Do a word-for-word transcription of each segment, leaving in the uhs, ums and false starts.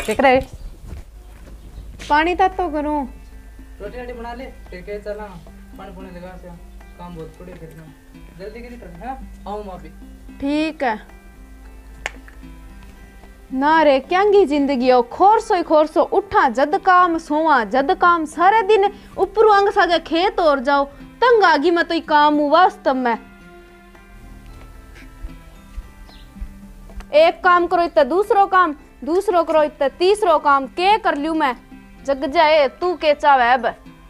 क्या करे? पानी तक तो करूं। रोटी रोटी बना ले फिर के चला पानी पुनी लगा से काम बहुत पड़े फिर जल्दी करी कर हां आऊं मैं अभी। ठीक है ना रे क्यांगी जिंदगी हो खोरसो ही खोरसो उठा जद काम सोवा जद काम सारे दिन ऊपर अंग सागे खेत और जाओ तंग आगी मैं तो काम हूँ वास्तव में। एक काम करो इतना दूसरो काम दूसरो करो इतना तीसरो काम के कर लूं मैं जग जाए तू के चावे अब।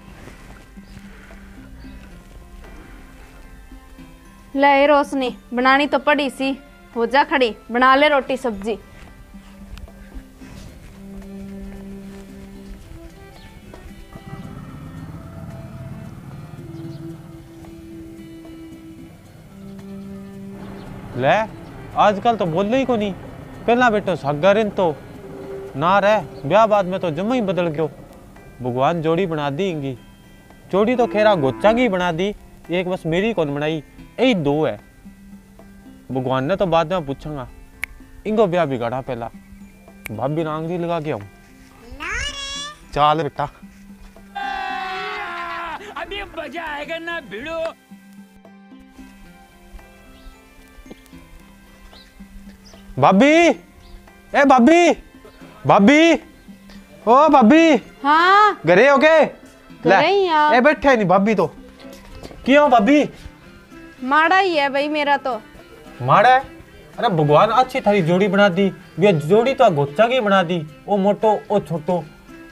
ले रोशनी बनानी तो पड़ी सी हो जा खड़ी बना ले रोटी सब्जी। ले आजकल तो बोल ही को नहीं पहला बेटो सागर तो ना रह ब्याह बाद में तो जम्मा ही बदल गयो। भगवान जोड़ी बना दी इंगी जोड़ी तो खेरा गोचा की बना दी एक बस मेरी कौन बनाई यही दो है। भगवान ने तो बाद में पूछूंगा इनको ब्याह बिगाड़ा पहला भाभी ने आंगली लगा के आऊं। चाल बेटा अभी मजा आएगा ना भिड़ो। भाभी ए भाभी भाभी ओ भाभी हाँ घरे हो के घरे ही आ। ए बैठे नहीं भाभी तो क्यों भाभी माड़ा ही है भाई मेरा तो माड़ा है। अरे भगवान अच्छी थारी जोड़ी बना दी ये जोड़ी तो गोचा की बना दी ओ मोटो ओ छोटो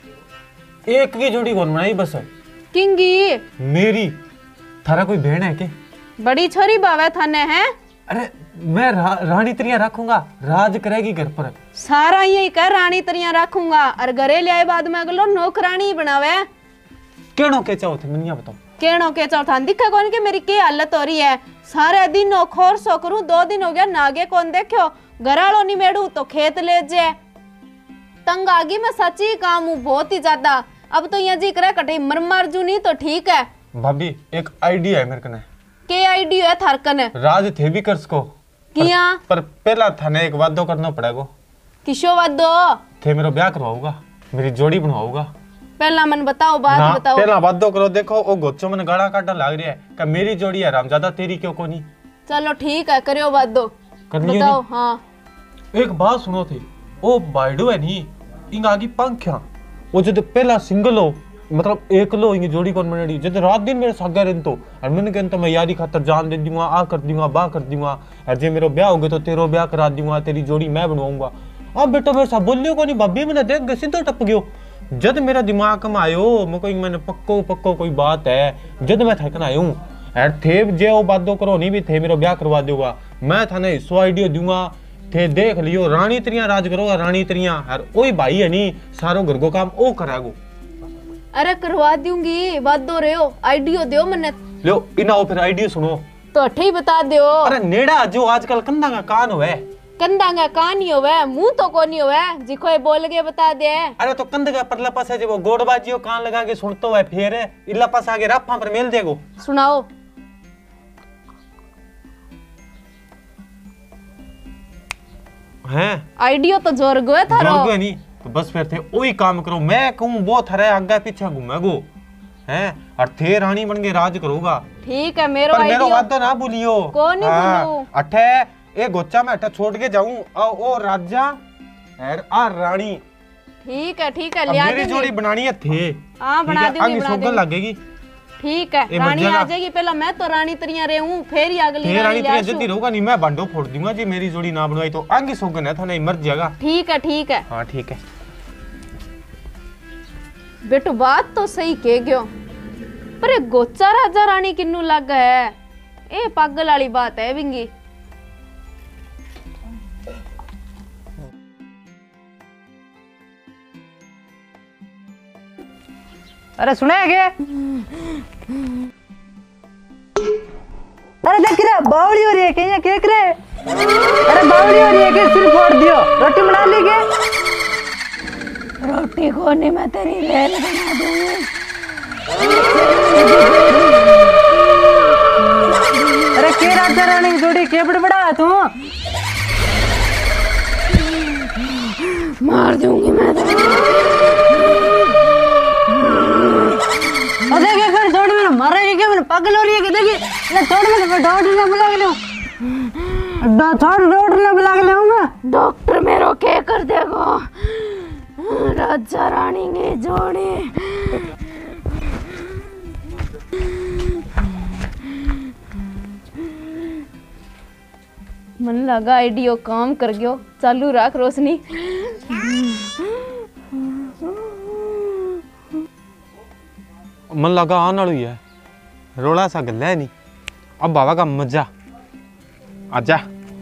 एक की जोड़ी कौन बनाई बस किंगी मेरी थारा कोई बहन है के बड़ी छोरी बावे थाने है। अरे मैं रा, रानी तरिया रखूंगा राज करेगी घर पर सारा यही कर रानी तरिया रखूंगा और घरे ले आए बाद में अगलो नौकरानी बनावे केनो के चाहो थे मनिया बताओ केनो के चौथा दिखा कौन के मेरी क्या हालत हो रही है सारे दिन खोर सो करूं दो दिन हो गया नागे कौन देखो घरालो नहीं मेड़ू तो खेत ले जे तंग आगी मैं सच्ची काम हूँ बहुत ही ज्यादा अब तो यहाँ जी करे कटे मर मार जू नहीं तो ठीक है। भाभी एक आइडिया है मेरे कने के आइडिया है थारकन राज थे भी कर सको किया पर, पर पहला थाने एक वादो करना पड़ेगा किशो वादो थे मेरा ब्याह करवाऊंगा मेरी जोड़ी बनवाऊंगा पहला मन बताओ बात ना, बताओ पहला वादो करो देखो ओ गोचो मन गाड़ा काटने लग रहा है कि मेरी जोड़ी है रामजादा तेरी क्यों कोनी। चलो ठीक है करियो वादो बताओ। हाँ एक बात सुनो थी ओ बाइडो है नी इंग आगी पंख्या वो जब पहला सिंगल हो मतलब एक लो इंगे जोड़ी कौन बनेड़ी जब रात दिन मेरे सागर रहन तो और मैंने कहन तो मैं यारी खातर जान दे दूंगा आ कर दूंगा बा कर दूंगा और जे मेरा ब्याह होगे तो तेरो ब्याह करा दूंगा तेरी जोड़ी मैं बनवाऊंगा। अब बेटा मेरे साथ बोलियो को नहीं भाभी मैंने देख गए सीधा टप गयो जद मेरा दिमाग में आयो मैं कोई मैंने पक्को पक्को कोई बात है जद मैं थकन आयो और थे जे वो बातों करो नहीं भी थे मेरा ब्याह करवा दूंगा मैं थाने हिस्सो आइडिया दूंगा थे देख लियो रानी तरिया राज करोगा रानी तरिया और ओई भाई है नी सारो घर को काम ओ करागो। अरे करवा दूंगी बात दो रहे हो आइडियो दो मन्ने लो इना फिर आइडिया सुनो तो अठे ही बता दो। अरे नेड़ा जो आजकल कंधा का कान होवे कंधा का कान ही होवे मुंह तो कोनी होवे जिको बोल के बता दे। अरे तो कंध का परला पास है जो वो गोड़बाजियो कान लगा के सुनतो है फिर इल्ला पास आगे राफा पर मेल देगो। सुनाओ हैं आइडियो तो जोर गो है थारो जोर गो नहीं तो बस फिर थे वही काम करो मैं कहूं वो थारे आगे पीछे घूमेगो हैं और थे रानी बन के राज करोगा। ठीक है मेरो पर आइडियो मेरो बात तो ना भूलियो कौन नहीं भूलू अठे ए गोचा में अठे छोड़ के जाऊं ओ राजा और आ रानी। ठीक है ठीक है ले आ मेरी जोड़ी बनानी है थे हां बना दूंगी बना दूंगी लगेगी। ठीक है रानी आ जाएगी पहला मैं तो रानी तरिया रहूं फिर ही अगली रानी रानी तरिया जल्दी रहूंगा नहीं मैं बांडो फोड़ दूंगा जी मेरी जोड़ी ना बनवाई तो आगे सोगन है था नहीं मर जाएगा। ठीक है ठीक है हां ठीक है बेटू बात तो सही कह गयो पर एक गोचा राजा रानी किन्नू लग है ए पागल वाली बात है बिंगी। अरे सुने क्या अरे देख रे बावली हो रही है क्या क्या करे अरे बावली हो रही है क्या सिर फोड़ दियो रोटी बना ली क्या रोटी को नहीं मैं तेरी रेल बना दूंगी। अरे के राजा रानी की जोड़ी के बड़बड़ा तू मार दूंगी मैं तो। अरे क्या कर छोड़ मेरे मारेगी क्या मैंने पागल हो रही है कि देखिए ना छोड़ मेरे मैं डॉक्टर ने बुला के लाऊं अड्डा छोड़ डॉक्टर ने बुला के लाऊंगा डॉक्टर मेरो क्या कर देगो राजा रानी के जोड़े मन लगा आइडियो काम कर गयो चालू राख रोशनी मन लगा आने वाली है रोला सा गल है नहीं अब बाबा का मजा आजा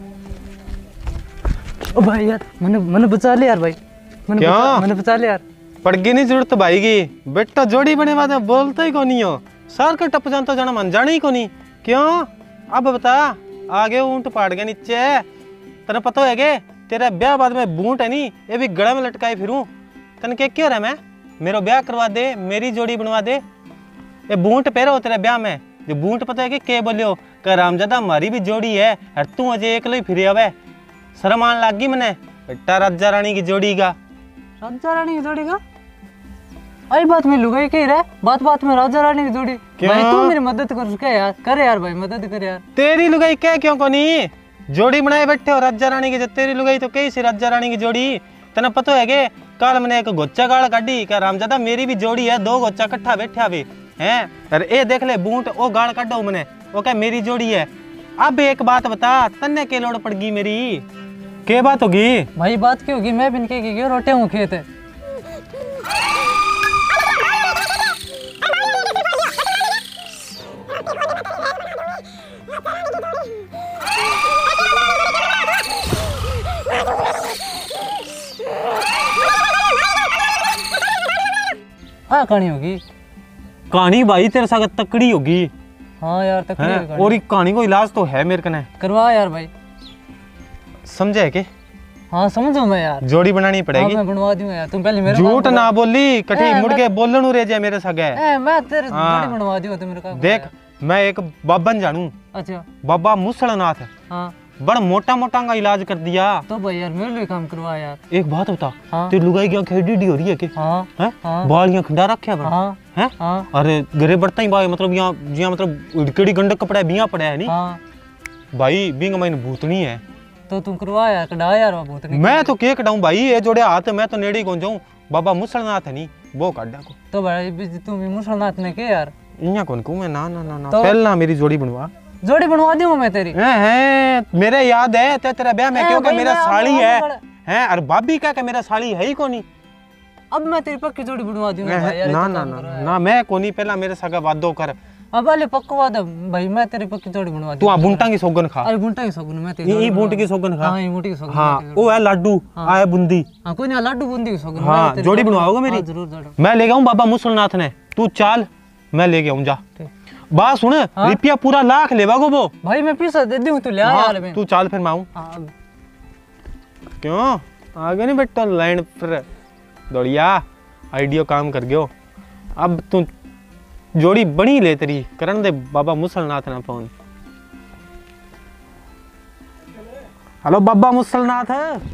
ओ भाई यार मैंने मैंने बचा लिया यार भाई मैंने क्या? बचा, मैंने बचा लिया यार पड़गी नहीं जरूरत भाई की बेटा जोड़ी बने बाद में बोलता ही कौन हो सर का टप जानता जाना मन जाने ही कौन क्यों अब बता आगे ऊंट पाड़ गया नीचे तेरा पता है के तेरा ब्याह बाद में बूंट है नी ये भी गला में लटकाए फिरूं तन के क्यों रहा मैं मेरा ब्याह करवा दे मेरी जोड़ी बनवा दे ये बूंट पहरो तेरे ब्याह में जो बूंट पता है कि के बोलियो का रामजादा हमारी भी जोड़ी है और तू अजय एक ही फिर आवे शर्म आने लग गई मैंने बेटा राजा रानी की जोड़ी का राजा रानी की जोड़ी का अरे बात में लुगाई कही रहा बात बात में राजा रानी की जोड़ी क्यों? भाई तू मेरी मदद कर उसका यार कर यार भाई मदद कर यार तेरी लुगाई क्या क्यों कोनी जोड़ी बनाए बैठे हो राजा रानी की जो तेरी लुगाई तो कैसी राजा रानी की जोड़ी तना पता है के कल मैंने एक गोच्चा गाल काटी क्या रामजादा मेरी भी जोड़ी है दो गोच्चा कट्ठा बैठा भी हैं अरे ए देख ले बूंट ओ गाल काटो मैंने वो क्या मेरी जोड़ी है अब एक बात बता तन्ने के लोड़ पड़ गई मेरी के बात होगी भाई बात क्यों होगी मैं बिन के क्यों रोटे हूँ खेत है हाँ कहानी होगी कहानी भाई तेरे साथ तकड़ी होगी हाँ यार तकड़ी हैं? होगी कहानी। और एक कहानी को इलाज तो है मेरे कने करवा यार भाई समझे के हाँ समझो मैं यार जोड़ी बनानी हाँ, पड़ेगी मैं बनवा दूंगा यार तुम पहले मेरे झूठ ना बोली कटी ए, मुड़ मैं- के बोलन रे जाए मेरे सगे ए, मैं तेरे हाँ। जोड़ी बनवा दूंगा तो मेरे का देख मैं एक बाबन जानू अच्छा बाबा मुसलनाथ हाँ बड़ा मोटा मोटा का इलाज कर दिया तो भाई यार मेरे लिए काम करवा यार एक बात बता हाँ। तेरी लुगाई की आंखें एडी हो रही है कि हाँ हैं हाँ। बालियां खंडा रखे बड़ा हाँ हैं हाँ अरे घरे बढ़ता ही भाई मतलब यहाँ जिया मतलब इड़केड़ी गंडक कपड़ा बिया पड़ा है नहीं हाँ भाई बिंग मैंने भूतनी है तो तुम करवा यार कढ़ा यार वो बहुत नहीं मैं तो के कटाऊं भाई ये जोड़े हाथ मैं तो नेड़ी कौन जाऊं बाबा मुसलनाथ है नहीं वो काटा को तो भाई भी- तुम भी मुसलनाथ ने के यार इया कौन कहूं मैं ना ना ना ना तो- पहला मेरी जोड़ी बनवा जोड़ी बनवा दूंगा मैं तेरी हैं हैं मेरे याद है ते तेरा ब्याह में ए, क्यों कि भाई, मेरा मैं साली अब- है अब- हैं और भाभी क्या कि मेरा साली है ही कोनी अब मैं तेरी पक्की जोड़ी बनवा दूंगा भाई यार ना इतना ना काम ना करो यार। ना मैं कोनी पहला मेरे सगा वादो कर अब वाले पक्का वादा भाई मैं तेरी पक्की जोड़ी बनवा तू आ बुंटा की सोगन खा अरे बुंटा की सगुन मैं तेरी ये जोड़ी बूंट बनवा- की सोगन खा हाँ ये मोटी की सगुन हाँ मैं तेरी- वो है लाडू आए बुंदी हाँ कोई नहीं लड्डू बूंदी की सगुन हाँ, मैं तेरी जोड़ी बनवाओगे मेरी? हाँ, जरूर जरूर मैं ले गया बाबा मुसलनाथ ने तू चाल मैं ले गया हूँ जा बात सुन रुपया पूरा लाख लेवा गो वो भाई मैं पैसा दे दूं तू ले आ हाँ, यार मैं तू चाल फिर मैं आऊं हाँ अब- क्यों आगे नहीं बेटा लाइन पर दौड़िया आइडियो काम कर गयो अब तू जोड़ी बनी ले तेरी करण दे बाबा मुसलनाथ ना फोन हेलो बाबा मुसलनाथ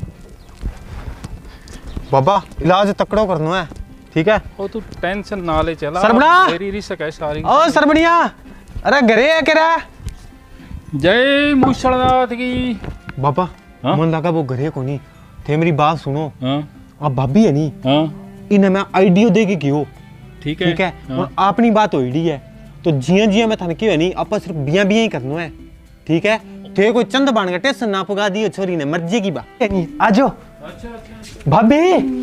बाबा इलाज तकड़ो करना है ठीक है ओ तू टेंशन ना ले चला सरबना! मेरी रिस्क है सारी ओ सरबनिया अरे घरे है केरा जय मुसलनाथ की बाबा हाँ? मन लगा वो घरे को नहीं थे मेरी बात सुनो हाँ अब भाभी है नहीं हाँ इन्हें मैं आइडियो दे के कियो ठीक है ठीक है हाँ। और अपनी बात होई है तो जिया जिया मैं थाने क्यों नहीं आप सिर्फ बिया बिया ही करना है ठीक है थे कोई चंद बन गया टेंशन ना पुगा दियो छोरी ने मर्जी की बात आ जाओ अच्छा अच्छा भाभी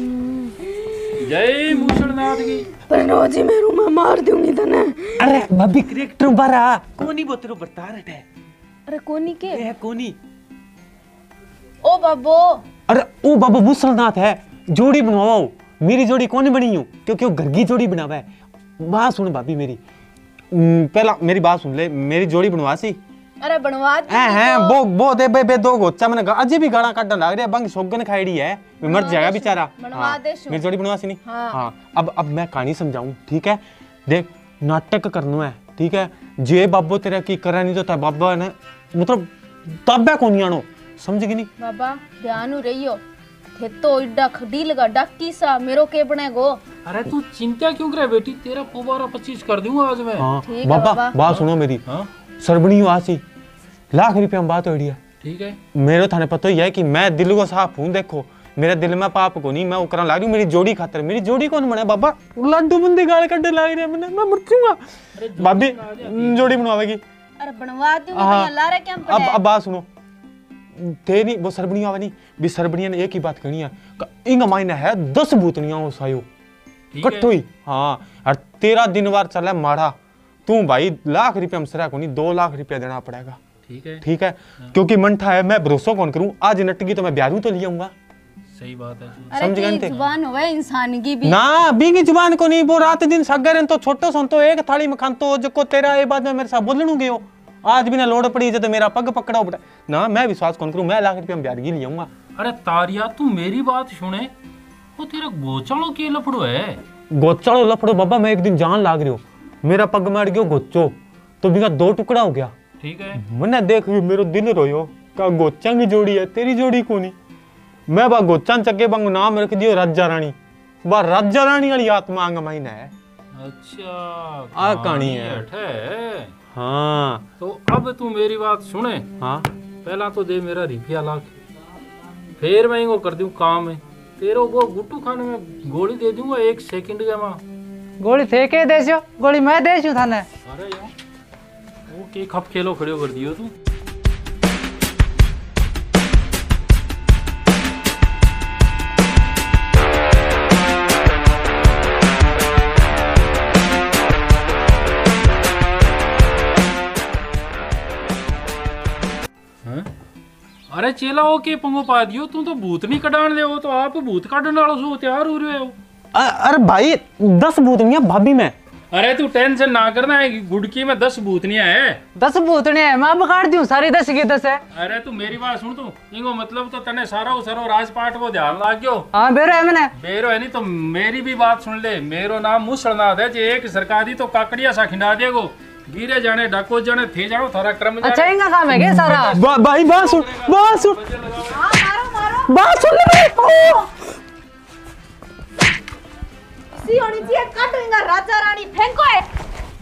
जय मुसलनाथ की पर जी मेरू मैं मार दूंगी तने अरे भाभी करेक्टर बारा कोनी बोतरो बता रहे है अरे कोनी के ए कोनी ओ बाबो अरे ओ बाबा मुसलनाथ है जोड़ी बनवाओ मेरी जोड़ी कौन बनी हूँ क्योंकि वो घर की जोड़ी बनावा है बात सुन भाभी मेरी हम्म, पहला मेरी बात सुन ले मेरी जोड़ी बनवा सी अरे बनवा दे हैं हैं वो वो दे बे बे दो गोचा मैंने गा- अजय भी गाना काटने लग रहा है बंग सोगन खाईड़ी है मैं मर जाएगा बेचारा बनवा हाँ, दे शो। मेरी जोड़ी बनवा सी नहीं हाँ। हाँ अब अब मैं कहानी समझाऊं ठीक है देख नाटक करना है ठीक है जे बाबो तेरा की करा नहीं तो ता बाबा ने मतलब तब कौन आनो समझ गई नहीं बाबा ध्यान रहियो फिर तो इड्डा खडी लगा डक्की सा मेरो के बनेगो। अरे तू चिंता क्यों करे बेटी, तेरा पोबारा पच्चीस कर दूंगा आज मैं। हाँ ठीक है बाबा बाबा। बात सुनो मेरी। हाँ सरबणी आसी लाख रुपया में बात हो रही है। ठीक है। मेरे थाने पता ही है कि मैं दिल को साफ हूँ। देखो मेरे दिल में पाप को नहीं, मैं वो करने लाग रही हूँ मेरी जोड़ी खातर। मेरी जोड़ी कौन बने बाबा? लड्डू बंदी गाल कड्डे लाग रहे हैं मैंने, मैं मर जाऊंगा। भाभी जोड़ी बनवाएगी। अरे बनवा दूंगी हाँ। भैया, लारे क्या अब पड़े। अब बात सुनो, थे नहीं वो सरबणी आवे नहीं भी, सरबणिया ने एक ही बात कहनी है, इंग मायने है दस भूतनियां हो सायो ठीक है। कट्ठो ही। हाँ और तेरा दिन बार चले माड़ा, तू भाई लाख रुपया मसरा को नहीं, दो लाख रुपया देना पड़ेगा। ठीक है। ठीक है क्योंकि मनठा है, मैं भरोसा कौन करूं, आज नटगी तो मैं ब्यारू तो ले आऊंगा। सही बात है। अरे समझ गए की थे? जुबान होवे इंसान की भी। ना बीगी जुबान को नहीं, वो रात दिन सगर तो छोटो सन तो एक थाली में खान तो जो तेरा ये बात में मेरे साथ बोलनू गयो, आज भी ना लोड़ पड़ी जब मेरा पग पकड़ा उड़ा ना, मैं विश्वास कौन करूं, मैं लाख रुपया में ब्यारगी ले आऊंगा। अरे तारिया तू मेरी बात सुने, वो तेरा गोचालो के लफड़ो है। गोचालो लफड़ो बाबा, मैं एक दिन जान लाग रही हूँ, मेरा पग मार गयो गोचो तो बिगा दो टुकड़ा हो गया। ठीक है। मैंने देख मेरो दिल रोयो का गोचा की जोड़ी है, तेरी जोड़ी को नहीं। मैं बा गोचान चक्के बंग नाम रख दियो राजा रानी, बा राजा रानी वाली आत्मा अंग महीना है। अच्छा आ कहानी है। है। हाँ तो अब तू मेरी बात सुने, हाँ पहला तो दे मेरा रुपया लाख, फिर मैं इनको कर दूं काम है तेरे को गुट्टू खाने में गोली दे दूंगा एक सेकंड के मां। गोली थे के देसो, गोली मैं देसू थाने। अरे यार वो के खप खेलो खड़े कर दियो तू। अरे चेला हो के पंगो पा दियो, तू तो भूत नहीं कटान दे, तो आप भूत काटने वाला सो तैयार हो रहे हो। अरे भाई दस भूतनियां भाभी में। अरे तू टेंशन ना करना है, गुड़की में दस भूतनियां है। दस भूतने है, मैं बकाड़ दूं सारी दस की दस है। अरे तू मेरी बात सुन, तू इनको मतलब तो तने सारा उसरो राजपाट को ध्यान लाग गयो। हाँ बेरो है मैंने। बेरो है नहीं तो मेरी भी बात सुन ले, मेरो नाम मुसलनाथ है, जे एक सरकारी तो काकड़िया सा खिंडा देगो, गिरे जाने डाको जाने थे जानो थारा क्रम जाने। अच्छा इनका काम है क्या सारा? बा, भाई बात सुन, बात सुन, हाँ मारो मारो। बात सुन ले। सी होनी चाहिए काटो इनका राजा रानी फेंको है।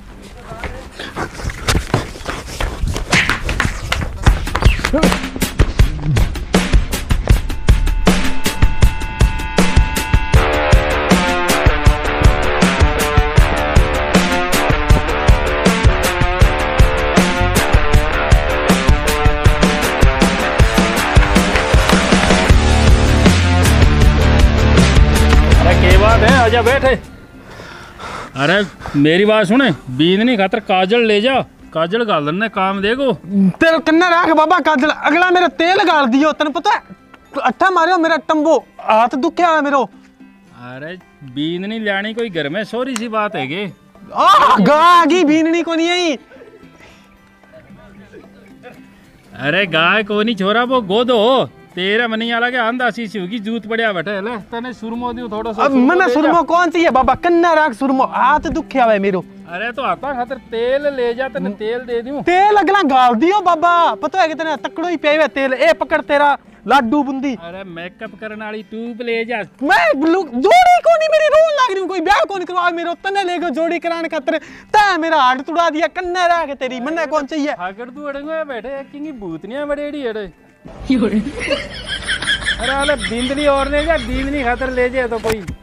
आजा बैठे। अरे मेरी बात सुने, बींदनी खातर काजल ले जा, काजल गालन ने काम देगो। तेरे कन्ने रख बाबा काजल, अगला मेरा तेल गाल दियो, तने पता है अट्ठा मारियो मेरा टंबो, हाथ दुखया है मेरो। अरे बींदनी लानी कोई घर में सोरी सी बात है गे। आ गागी बींदनी को नहीं आई। अरे गाय को नहीं छोरा, वो गोदो तेरा मनी आला के आंदा सी होगी जूत बढ़िया बैठे ले, तने सुरमो दियो थोड़ा सा। अब मने सुरमो कौन सी है बाबा, कन्ना राख सुरमो, हाथ दुखया है मेरो। अरे तो आता खातर तेल ले जा, तने तेल दे दूं। तेल अगला गाल दियो बाबा, पता है कितने तकड़ो ही पे तेल, ए पकड़ तेरा लाडू बूंदी। अरे मेकअप करने वाली ट्यूब ले जा। मैं जोड़ी को नहीं मेरी रोन लाग रही हूं, कोई ब्याह कौन करवा मेरो, तने लेके जोड़ी कराने खातिर ता मेरा हाथ तुड़ा दिया, कन्ना राख तेरी मन्ने कौन चाहिए। अगर तू अड़ंगे बैठे किंगी भूतनियां बड़ेड़ी अड़े। अरे अरे बिंदनी और ले जा, बिंदनी खातर ले जा तो कोई